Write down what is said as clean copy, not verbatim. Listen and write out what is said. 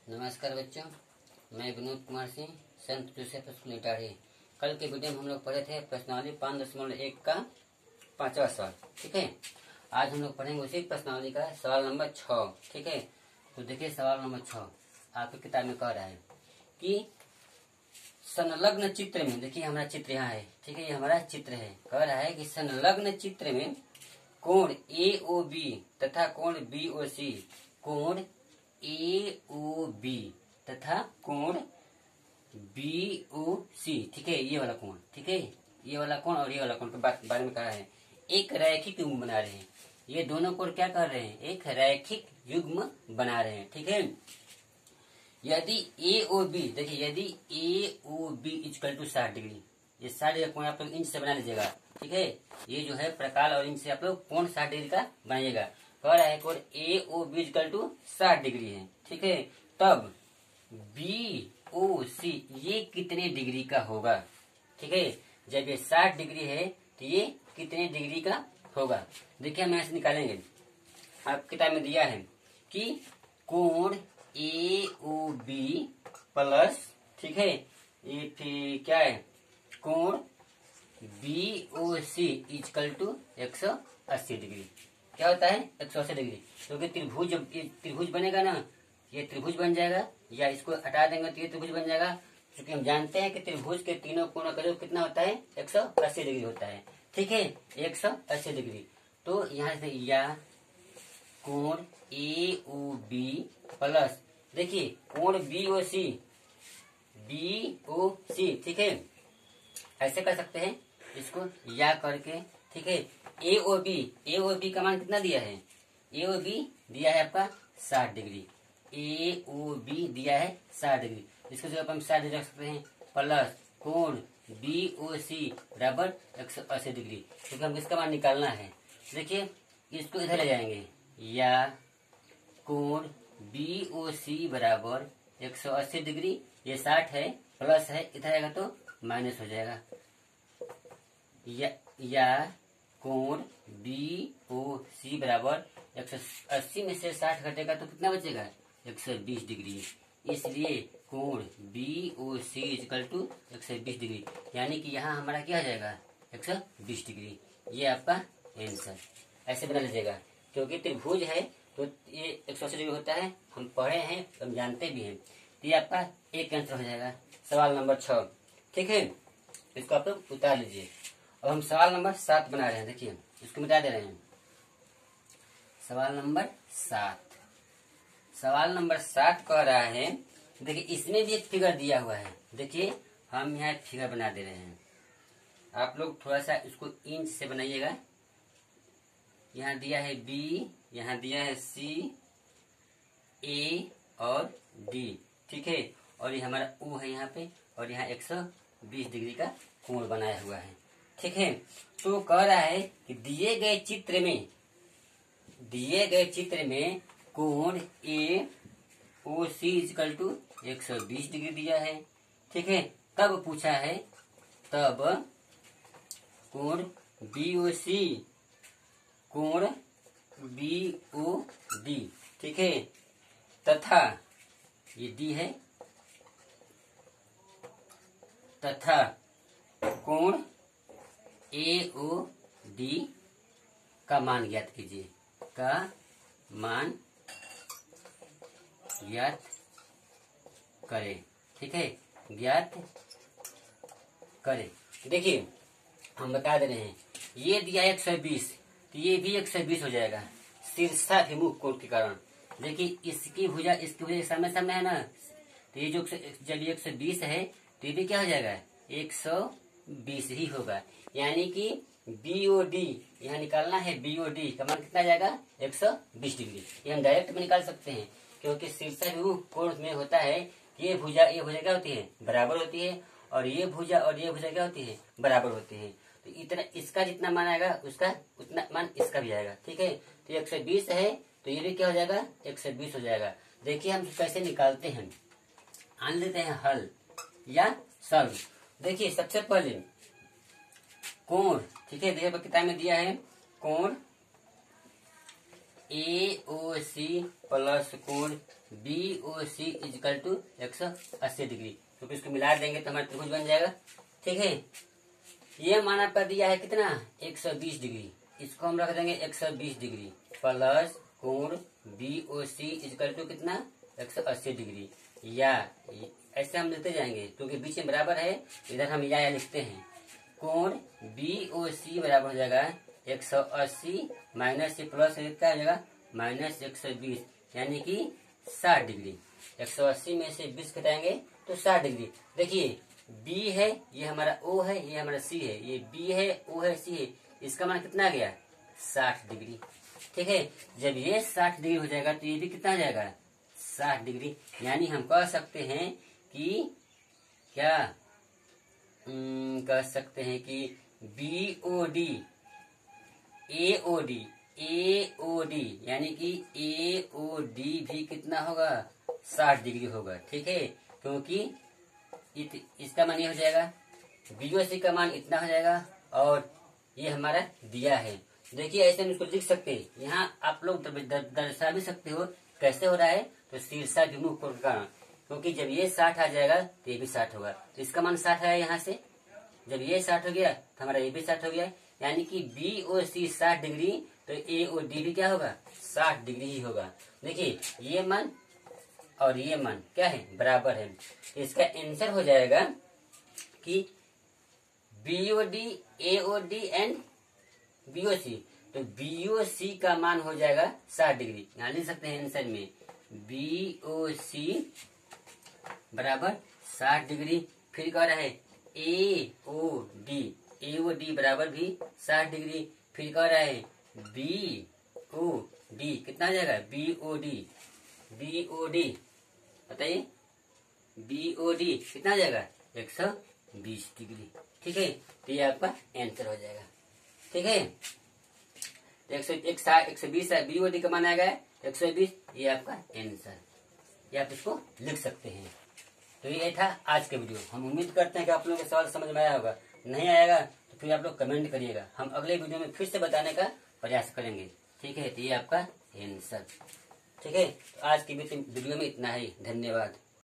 नमस्कार बच्चों, मैं विनोद कुमार सिंह, संत जोसेफ स्कूल इटाढ़ी। कल के वीडियो में हम लोग पढ़े थे प्रश्नावली 5.1 का 5वां सवाल। ठीक है, आज हम लोग पढ़ेंगे उसी प्रश्नावली का सवाल नंबर 6। ठीक है, तो देखिए सवाल नंबर 6 आपकी किताब में कह रहा है कि संलग्न चित्र में, देखिए हमारा चित्र यहाँ है। ठीक है, ये हमारा चित्र है। कह रहा है कि संलग्न चित्र में कोण AOB तथा कोण BOC, कोण AOB तथा कोण BOC, ठीक है, ये वाला कोण, ठीक है, ये वाला कोण और ये वाला कोण के बारे में कहा है। एक रैखिक युग्म बना रहे हैं। ये दोनों कोण क्या कर रहे हैं? एक रैखिक युग्म बना रहे हैं। ठीक है, यदि AOB, देखिए यदि AOB इक्वल टू 60 डिग्री, ये 60 डिग्री कोण आप लोग इंच से बना लीजिएगा। ठीक है, ये जो है प्रकाल और इंच से आप लोग कोण 60 डिग्री का बनाइएगा। कह रहा है कोण AOB इक्वल टू 60 डिग्री है। ठीक है, तब BOC ये कितने डिग्री का होगा? ठीक है, जब ये 60 डिग्री है तो ये कितने डिग्री का होगा? देखिए हम ऐसे निकालेंगे। आप किताब में दिया है कि कोण AOB प्लस, ठीक है, ये फिर क्या है, कोण BOC इक्वल टू 180 डिग्री। क्या होता है? 180 डिग्री। क्योंकि त्रिभुज, जब ये त्रिभुज बनेगा ना, ये त्रिभुज बन जाएगा, या इसको हटा देंगे तो ये त्रिभुज बन जाएगा। क्योंकि हम जानते हैं कि त्रिभुज के तीनों कोणों का योग कितना होता है? 180 डिग्री होता है। ठीक है, 180 डिग्री। तो यहाँ से या कोण AOB प्लस, देखिए कोण BOC, ठीक है, ऐसे कर सकते हैं इसको या करके। ठीक है, AOB का मान कितना दिया है? AOB दिया है आपका 60 डिग्री। AOB दिया है 60 डिग्री, इसको जब हम 60 डिग्री रख सकते हैं, प्लस कोण BOC बराबर 180 डिग्री। क्योंकि हम इसका मान निकालना है। देखिए इसको इधर ले जाएंगे, या कोण BOC बराबर 180 डिग्री, ये 60 है, प्लस है, इधर आएगा तो माइनस हो जाएगा। या कोण BOC बराबर 180 में से 60 घटेगा तो कितना बचेगा? 120 डिग्री। इसलिए कोण BOC इक्वल टू 120 डिग्री, यानी कि यहाँ हमारा क्या आ जाएगा? 120 डिग्री। ये आपका आंसर। ऐसे बना लीजिएगा, क्योंकि त्रिभुज है तो ये 180 डिग्री होता है, हम पढ़े हैं, हम जानते भी हैं। तो ये आपका एक आंसर हो जाएगा, सवाल नंबर 6। ठीक है, इसको आप लोग उतार लीजिए। अब हम सवाल नंबर 7 बना रहे हैं। देखिए इसको मिटा दे रहे हैं। सवाल नंबर 7, सवाल नंबर 7 कह रहा है, देखिए इसमें भी एक फिगर दिया हुआ है। देखिए हम यहाँ एक फिगर बना दे रहे हैं। आप लोग थोड़ा सा इसको इंच से बनाइएगा। यहाँ दिया है B, यहाँ दिया है C, A और D। ठीक है, और ये हमारा O है यहाँ पे, और यहाँ 120 डिग्री का कोण बनाया हुआ है। ठीक है, तो कह रहा है कि दिए गए चित्र में कोण AOC इक्वल टू 120 डिग्री दिया है। ठीक है, तब पूछा है, तब कोण BOD, ठीक है, तथा ये D है, तथा कोण AOD का मान ज्ञात कीजिए, का मान ज्ञात करें। ठीक है, ज्ञात करें। देखिए हम बता दे रहे हैं, ये दिया 120, तो ये भी 120 हो जाएगा शीर्षाभिमुख कोण के कारण। देखिए इसकी भुजा इसकी भुजा सामने सामने है ना, तो ये जो जब ये 120 है तो ये भी क्या हो जाएगा? 120 ही होगा। यानी कि BOD यहाँ निकालना है, BOD का मान कितना जाएगा? 120 डिग्री। ये हम डायरेक्ट में निकाल सकते हैं, क्योंकि शीर्षाभिमुख कोण में होता है, ये भुजा क्या होती है? बराबर होती है, और ये भुजा क्या होती है? बराबर होती है। तो इतना इसका जितना मान आएगा उसका उतना मान इसका भी आएगा। ठीक है, तो 120 है तो ये भी क्या हो जाएगा? 120 हो जाएगा। देखिए हम कैसे निकालते हैं, आन लेते हैं हल या सॉल्व। देखिए सबसे पहले कोण, ठीक है, देखिए किताब में दिया है कोण AOC प्लस कोण B O C is equal to 180 degree. तो इसको मिला देंगे तो हमारा त्रिभुज बन जाएगा। ठीक है, ये मान आपका दिया है कितना 120 डिग्री, इसको हम रख देंगे 120 डिग्री प्लस कोण B O C is equal to कितना 180 डिग्री। या ऐसे हम लिखते जाएंगे क्योंकि बीच में बराबर है, इधर हम या लिखते हैं। कोण बी ओ सी बराबर हो जाएगा 180 माइनस प्लस क्या हो जाएगा माइनस 120, यानी कि 60 डिग्री। 180 में से 20 घटाएंगे तो 60 डिग्री। देखिए बी है, ये हमारा ओ है, ये हमारा सी है, ये बी है, ओ है, सी है, इसका मान कितना आ गया 60 डिग्री। ठीक है, जब ये 60 डिग्री हो जाएगा तो ये भी कितना आ जाएगा 60 डिग्री। यानी हम कह सकते हैं कि क्या कह सकते हैं कि B O D A O D यानी कि ए ओ डी भी कितना होगा 60 डिग्री होगा। ठीक है, क्योंकि इसका मान ये हो जाएगा, बीओसी का मान इतना हो जाएगा और ये हमारा दिया है। देखिए ऐसे हम इसको लिख सकते हैं। यहाँ आप लोग दर्शा भी सकते हो कैसे हो रहा है, तो शीर्षाभिमुख कोण का, क्योंकि जब ये 60 आ जाएगा तो ये भी 60 होगा, तो इसका मान 60 आया यहाँ से। जब ये 60 हो गया तो हमारा ये भी 60 हो गया, यानी कि बी ओ सी 60 डिग्री तो ए ओ डी भी क्या होगा 60 डिग्री ही होगा। देखिए ये मान और ये मान क्या है बराबर है, तो इसका आंसर हो जाएगा कि बीओडी एओडी एंड बीओसी। तो बीओसी का मान हो जाएगा 60 डिग्री। यहाँ लिख सकते हैं आंसर में बीओसी बराबर 60 डिग्री। फिर कह रहा है एओडी बराबर भी 60 डिग्री। फिर कह रहा है बीओडी कितना आ जाएगा बीओडी बताइए बीओडी कितना आ जाएगा 120 डिग्री। ठीक है, तो ये आपका आंसर हो जाएगा। ठीक है, 120 बीओडी का मान आएगा 120, ये आपका आंसर, ये आप इसको लिख सकते हैं। तो ये था आज के वीडियो। हम उम्मीद करते हैं कि आप लोगों को सवाल समझ में आया होगा। नहीं आएगा तो फिर आप लोग कमेंट करिएगा, हम अगले वीडियो में फिर से बताने का प्रयास करेंगे। ठीक है, तो ये आपका आंसर। ठीक है, तो आज की वीडियो में इतना ही। धन्यवाद।